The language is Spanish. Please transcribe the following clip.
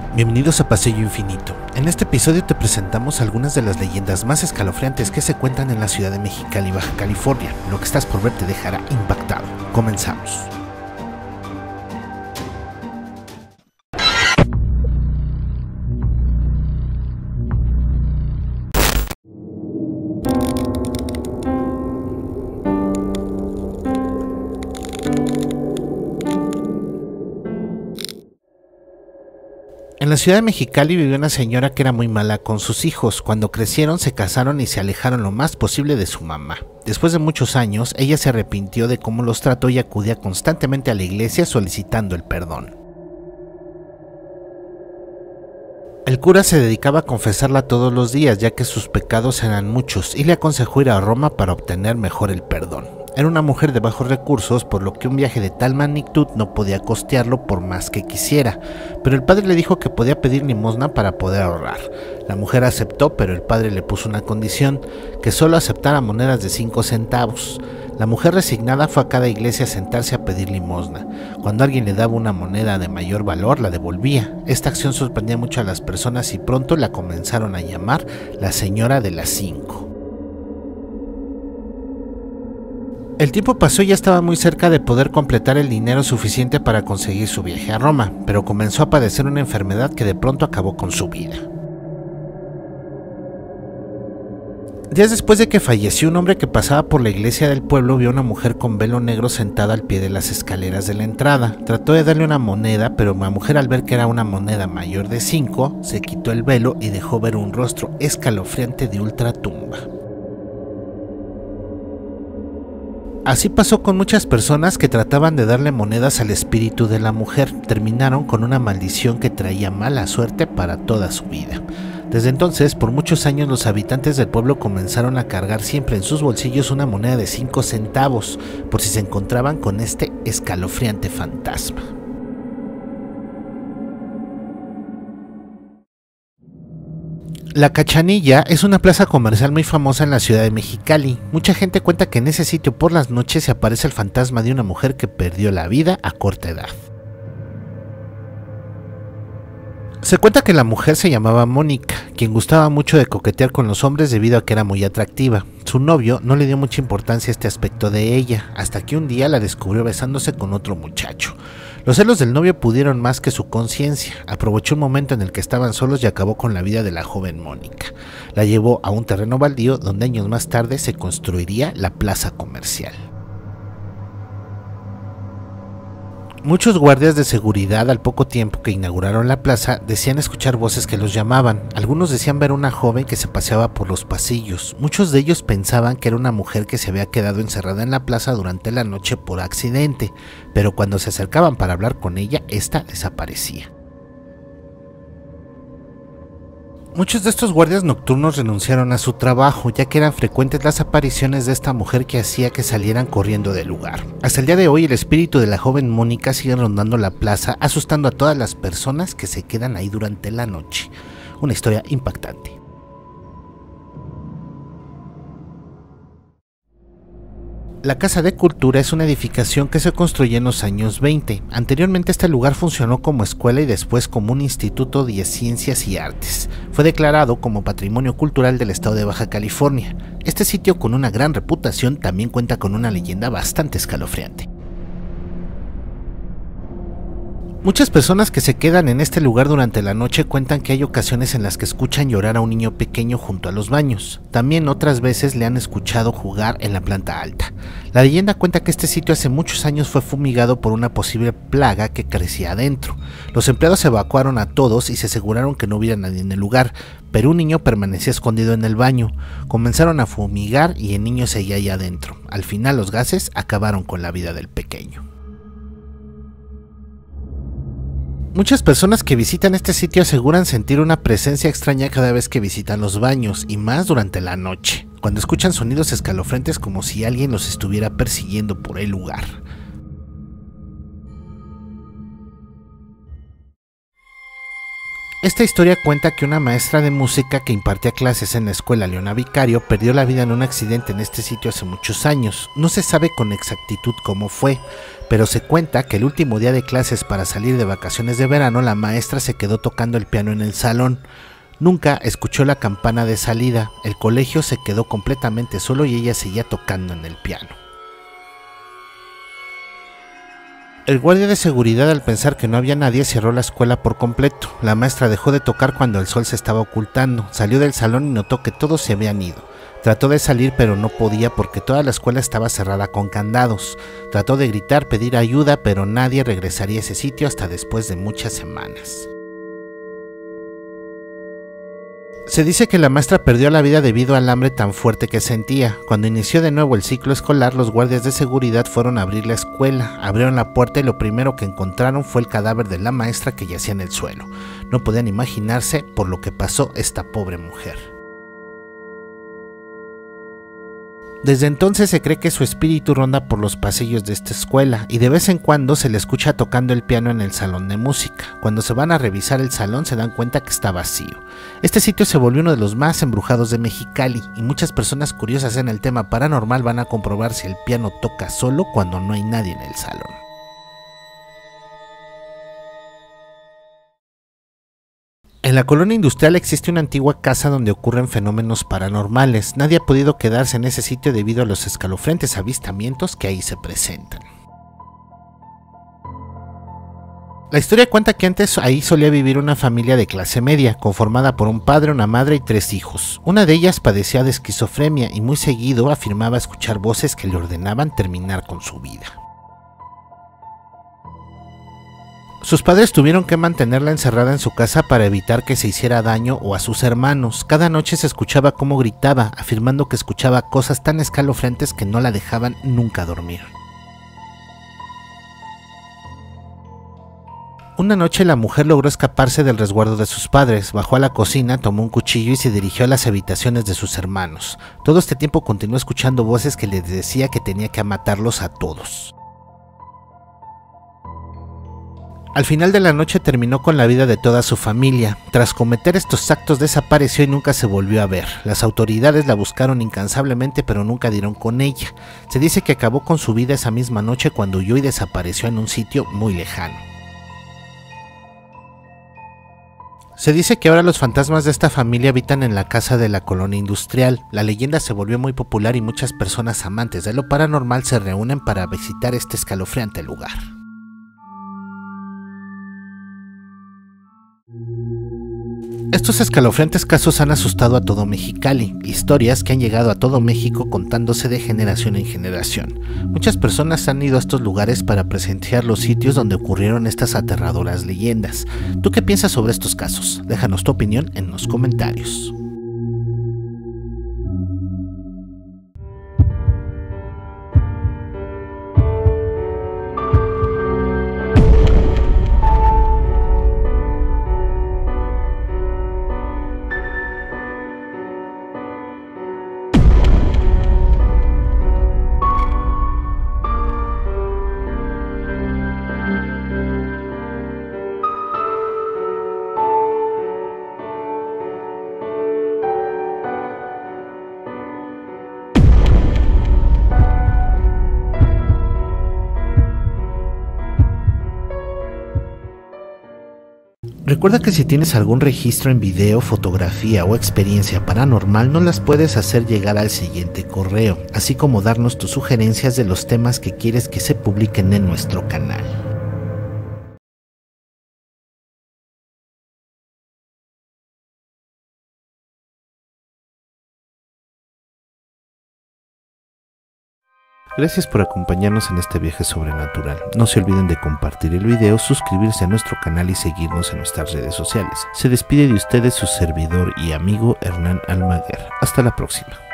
Bienvenidos a Paseo Infinito. En este episodio te presentamos algunas de las leyendas más escalofriantes que se cuentan en la ciudad de Mexicali, Baja California. Lo que estás por ver te dejará impactado. Comenzamos. En la ciudad de Mexicali vivió una señora que era muy mala con sus hijos. Cuando crecieron se casaron y se alejaron lo más posible de su mamá. Después de muchos años, ella se arrepintió de cómo los trató y acudía constantemente a la iglesia solicitando el perdón. El cura se dedicaba a confesarla todos los días, ya que sus pecados eran muchos, y le aconsejó ir a Roma para obtener mejor el perdón. Era una mujer de bajos recursos, por lo que un viaje de tal magnitud no podía costearlo por más que quisiera, pero el padre le dijo que podía pedir limosna para poder ahorrar. La mujer aceptó, pero el padre le puso una condición, que solo aceptara monedas de 5 centavos. La mujer resignada fue a cada iglesia a sentarse a pedir limosna. Cuando alguien le daba una moneda de mayor valor, la devolvía. Esta acción sorprendía mucho a las personas y pronto la comenzaron a llamar la señora de las 5. El tiempo pasó y ya estaba muy cerca de poder completar el dinero suficiente para conseguir su viaje a Roma, pero comenzó a padecer una enfermedad que de pronto acabó con su vida. Días después de que falleció, un hombre que pasaba por la iglesia del pueblo vio a una mujer con velo negro sentada al pie de las escaleras de la entrada. Trató de darle una moneda, pero la mujer, al ver que era una moneda mayor de 5, se quitó el velo y dejó ver un rostro escalofriante de ultratumba. Así pasó con muchas personas que trataban de darle monedas al espíritu de la mujer. Terminaron con una maldición que traía mala suerte para toda su vida. Desde entonces, por muchos años, los habitantes del pueblo comenzaron a cargar siempre en sus bolsillos una moneda de 5 centavos, por si se encontraban con este escalofriante fantasma. La Cachanilla es una plaza comercial muy famosa en la ciudad de Mexicali. Mucha gente cuenta que en ese sitio por las noches se aparece el fantasma de una mujer que perdió la vida a corta edad. Se cuenta que la mujer se llamaba Mónica, quien gustaba mucho de coquetear con los hombres debido a que era muy atractiva. Su novio no le dio mucha importancia a este aspecto de ella, hasta que un día la descubrió besándose con otro muchacho. Los celos del novio pudieron más que su conciencia. Aprovechó un momento en el que estaban solos y acabó con la vida de la joven Mónica. La llevó a un terreno baldío donde años más tarde se construiría la plaza comercial. Muchos guardias de seguridad, al poco tiempo que inauguraron la plaza, decían escuchar voces que los llamaban. Algunos decían ver una joven que se paseaba por los pasillos. Muchos de ellos pensaban que era una mujer que se había quedado encerrada en la plaza durante la noche por accidente, pero cuando se acercaban para hablar con ella, esta desaparecía. Muchos de estos guardias nocturnos renunciaron a su trabajo, ya que eran frecuentes las apariciones de esta mujer que hacía que salieran corriendo del lugar. Hasta el día de hoy, el espíritu de la joven Mónica sigue rondando la plaza, asustando a todas las personas que se quedan ahí durante la noche. Una historia impactante. La Casa de Cultura es una edificación que se construyó en los años 20. Anteriormente este lugar funcionó como escuela y después como un instituto de ciencias y artes. Fue declarado como Patrimonio Cultural del Estado de Baja California. Este sitio, con una gran reputación, también cuenta con una leyenda bastante escalofriante. Muchas personas que se quedan en este lugar durante la noche cuentan que hay ocasiones en las que escuchan llorar a un niño pequeño junto a los baños. También otras veces le han escuchado jugar en la planta alta. La leyenda cuenta que este sitio hace muchos años fue fumigado por una posible plaga que crecía adentro. Los empleados evacuaron a todos y se aseguraron que no hubiera nadie en el lugar, pero un niño permanecía escondido en el baño. Comenzaron a fumigar y el niño seguía ahí adentro. Al final los gases acabaron con la vida del pequeño. Muchas personas que visitan este sitio aseguran sentir una presencia extraña cada vez que visitan los baños, y más durante la noche, cuando escuchan sonidos escalofriantes como si alguien los estuviera persiguiendo por el lugar. Esta historia cuenta que una maestra de música que impartía clases en la escuela Leona Vicario perdió la vida en un accidente en este sitio hace muchos años. No se sabe con exactitud cómo fue, pero se cuenta que el último día de clases para salir de vacaciones de verano, la maestra se quedó tocando el piano en el salón. Nunca escuchó la campana de salida, el colegio se quedó completamente solo y ella seguía tocando en el piano. El guardia de seguridad, al pensar que no había nadie, cerró la escuela por completo. La maestra dejó de tocar cuando el sol se estaba ocultando, salió del salón y notó que todos se habían ido. Trató de salir pero no podía porque toda la escuela estaba cerrada con candados. Trató de gritar, pedir ayuda, pero nadie regresaría a ese sitio hasta después de muchas semanas. Se dice que la maestra perdió la vida debido al hambre tan fuerte que sentía. Cuando inició de nuevo el ciclo escolar, los guardias de seguridad fueron a abrir la escuela. Abrieron la puerta y lo primero que encontraron fue el cadáver de la maestra que yacía en el suelo. No podían imaginarse por lo que pasó esta pobre mujer. Desde entonces se cree que su espíritu ronda por los pasillos de esta escuela y de vez en cuando se le escucha tocando el piano en el salón de música. Cuando se van a revisar el salón se dan cuenta que está vacío. Este sitio se volvió uno de los más embrujados de Mexicali y muchas personas curiosas en el tema paranormal van a comprobar si el piano toca solo cuando no hay nadie en el salón. En la colonia industrial existe una antigua casa donde ocurren fenómenos paranormales. Nadie ha podido quedarse en ese sitio debido a los escalofriantes avistamientos que ahí se presentan. La historia cuenta que antes ahí solía vivir una familia de clase media, conformada por un padre, una madre y 3 hijos. Una de ellas padecía de esquizofrenia y muy seguido afirmaba escuchar voces que le ordenaban terminar con su vida. Sus padres tuvieron que mantenerla encerrada en su casa para evitar que se hiciera daño o a sus hermanos. Cada noche se escuchaba cómo gritaba, afirmando que escuchaba cosas tan escalofriantes que no la dejaban nunca dormir. Una noche la mujer logró escaparse del resguardo de sus padres, bajó a la cocina, tomó un cuchillo y se dirigió a las habitaciones de sus hermanos. Todo este tiempo continuó escuchando voces que les decía que tenía que matarlos a todos. Al final de la noche terminó con la vida de toda su familia. Tras cometer estos actos desapareció y nunca se volvió a ver. Las autoridades la buscaron incansablemente pero nunca dieron con ella. Se dice que acabó con su vida esa misma noche cuando huyó y desapareció en un sitio muy lejano. Se dice que ahora los fantasmas de esta familia habitan en la casa de la colonia industrial. La leyenda se volvió muy popular y muchas personas amantes de lo paranormal se reúnen para visitar este escalofriante lugar. Estos escalofriantes casos han asustado a todo Mexicali, historias que han llegado a todo México contándose de generación en generación. Muchas personas han ido a estos lugares para presenciar los sitios donde ocurrieron estas aterradoras leyendas. ¿Tú qué piensas sobre estos casos? Déjanos tu opinión en los comentarios. Recuerda que si tienes algún registro en video, fotografía o experiencia paranormal, nos las puedes hacer llegar al siguiente correo, así como darnos tus sugerencias de los temas que quieres que se publiquen en nuestro canal. Gracias por acompañarnos en este viaje sobrenatural. No se olviden de compartir el video, suscribirse a nuestro canal y seguirnos en nuestras redes sociales. Se despide de ustedes su servidor y amigo Hernán Almaguer. Hasta la próxima.